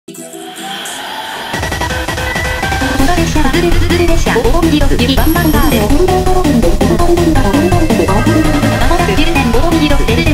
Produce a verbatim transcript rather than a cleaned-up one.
ド列車ズルズル列車黄金色指バンバンガールまもなく終点黄金色出る